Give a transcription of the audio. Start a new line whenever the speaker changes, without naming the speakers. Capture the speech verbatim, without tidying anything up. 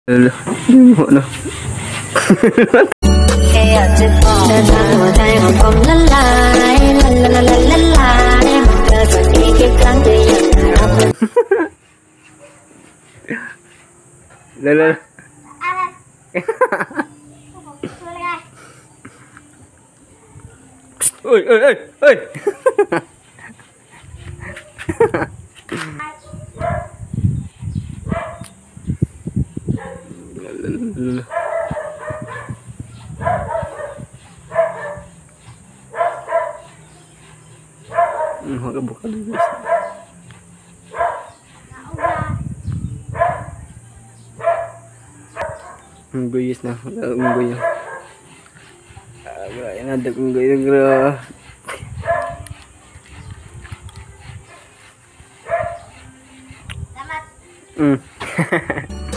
Loh, no.
แค่อยากจะบอกเธอทำหัวใจของผมละลายละละละละละลายเธอสักทีกี่ครั้งจะยังรับมัน
Loh, loh.
อะไรคืออะไร
Ôi, ôi, ôi, ôi. Họ có buộc đi guys. Guys na, unggoy na. Agak ada unggoy na.
Selamat.
Hmm.